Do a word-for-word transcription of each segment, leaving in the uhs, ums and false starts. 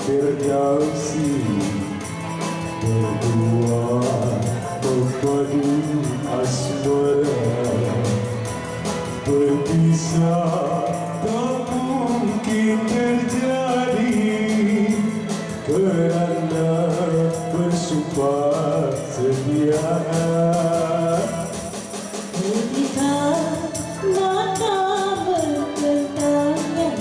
Firdausi, berdua memadu asmara. Berpisah tak mungkin terjadi kerana bersumpah setia. Ketika mata bertentangan,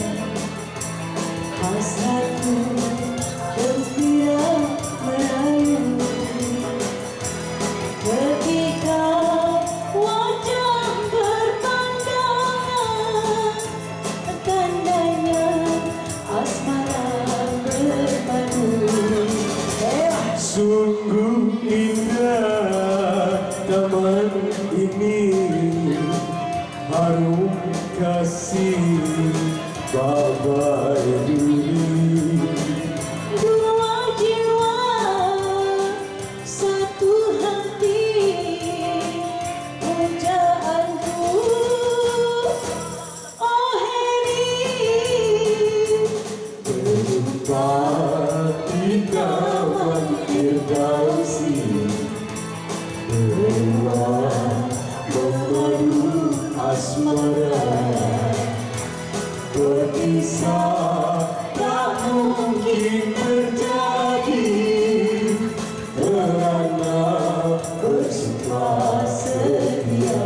hasratku gembira merayu. Ketika wajah berpandangan, tandanya asmara berpadu. Sungguh indah taman ini, harum kasih babai duri. Dua jiwa, satu hati, pujaanku, oh Heri. Berjumpa di taman Firdausi, berdua memadu asmara. Berpisah tak mungkin terjadi kerana bersumpah setia.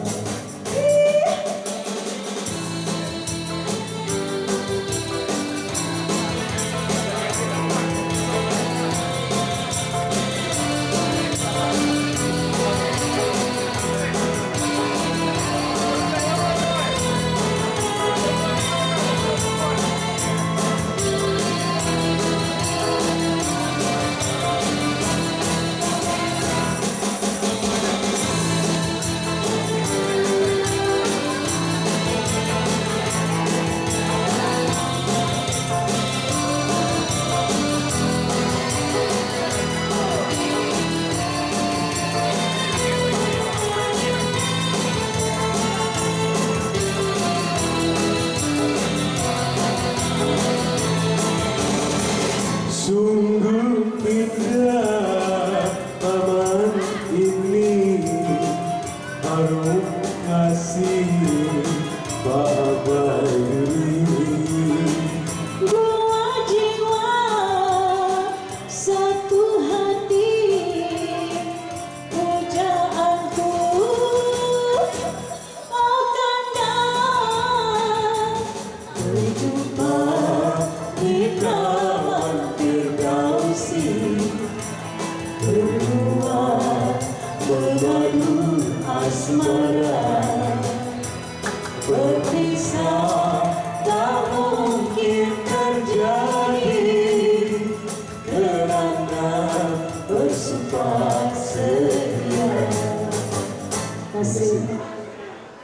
Sungguh indah taman ini, harum kasih babai duri. Dua jiwa, satu hati, pujaanku, oh kanda. Berjumpa di taman Firdausi, Berdua memadu asmara. Berpisah